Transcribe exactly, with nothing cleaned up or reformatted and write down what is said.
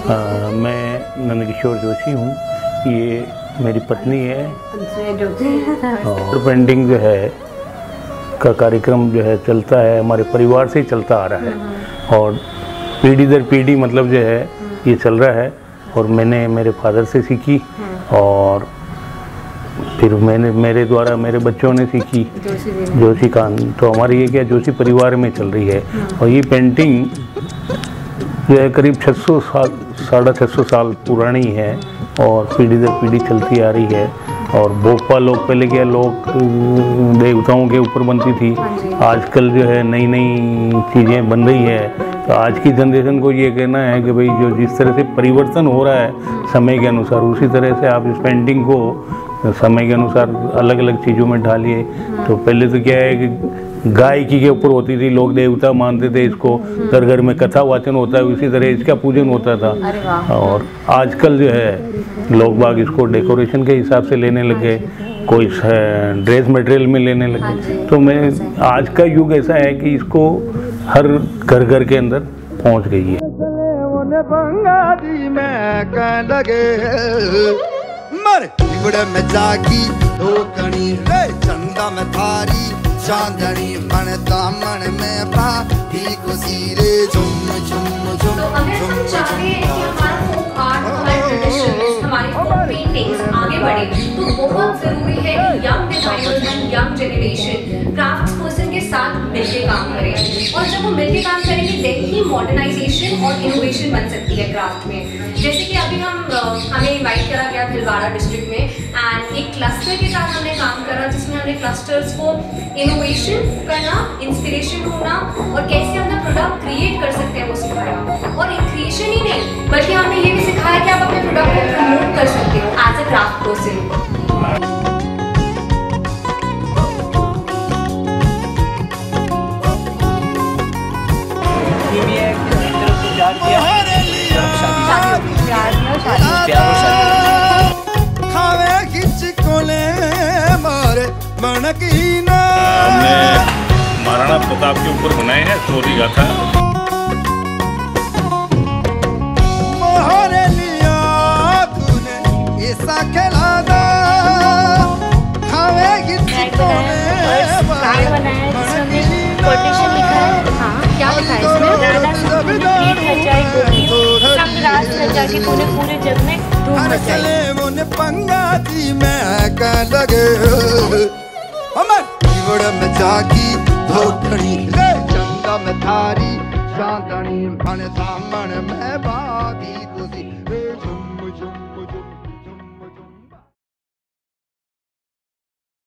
आ, मैं नंदकिशोर जोशी हूँ, ये मेरी पत्नी है। और पेंटिंग जो है का कार्यक्रम जो है चलता है, हमारे परिवार से ही चलता आ रहा है और पीढ़ी दर पीढ़ी मतलब जो है ये चल रहा है। और मैंने मेरे फादर से सीखी और फिर मैंने मेरे द्वारा मेरे बच्चों ने सीखी जोशी खान। तो हमारी ये क्या जोशी परिवार में चल रही है। और ये पेंटिंग जो है करीब छह सौ साल साढ़े छः सौ साल पुरानी है और पीढ़ी दर पीढ़ी चलती आ रही है। और भोपाल लोग पहले क्या लोग देवताओं के ऊपर बनती थी, आजकल जो है नई नई चीज़ें बन रही है। तो आज की जनरेशन को ये कहना है कि भाई जो जिस तरह से परिवर्तन हो रहा है समय के अनुसार, उसी तरह से आप इस पेंटिंग को समय के अनुसार अलग अलग चीज़ों में ढालिए। तो पहले तो क्या है कि गायकी के ऊपर होती थी, लोग देवता मानते थे इसको, घर घर में कथा वाचन होता है, उसी तरह इसका पूजन होता था। और आजकल जो है लोग बाग इसको डेकोरेशन के हिसाब से लेने लगे, कोई ड्रेस मटेरियल में लेने लगे। तो मैं आज का युग ऐसा है कि इसको हर घर घर के अंदर पहुंच गई है। चांदनी मन दामन में बाधी खुशी रे झुम झुम झुम तो अगर हम चाहते हैं कि हमारा फोक आर्ट, हमारे ट्रेडिशंस, हमारी फोक पेंटिंग्स आगे बढ़े तो बहुत जरूरी है कि young designers and young generation crafts person के साथ मिलकर काम करें। और जब वो मिलकर काम करेंगे देन ही मॉडर्नाइजेशन और इनोवेशन बन सकती है क्राफ्ट में। जैसे कि अभी हम हमें इनवाइट करा गया भिलवाड़ा डिस्ट्रिक्ट में एंड एक क्लस्टर के साथ हमने काम करा जिसमें हमने क्लस्टर्स को इनोवेशन करना, इंस्पिरेशन ढूंढना और कैसे अपना प्रोडक्ट क्रिएट कर सकते हैं वो सिखाया। और एक क्रिएशन ही नहीं बल्कि हमने ये भी सिखाया कि आप अपने प्रोडक्ट को प्रमोट कर सकते हो एज अ क्राफ्ट पर्सन। हमने महाराणा प्रताप के ऊपर बनाए हैं स्टोरी गाथा। मोहरे लिया तूने ऐसा खेला दा खावेगी चिकोने कार्ड बनाया जिसमें कोटेशन लिखा है। हाँ, क्या लिखा है इसमें? राधा संपूर्ण हजाई गोपी संग राज रचा के पूरे पूरे जग में धूम मचाई। मोने पंगा दी मैं कह लगे अमर जीवड़ में जागी धोखड़ी ले चंदा में थारी चांदनी मन दामन में बाधी खुशी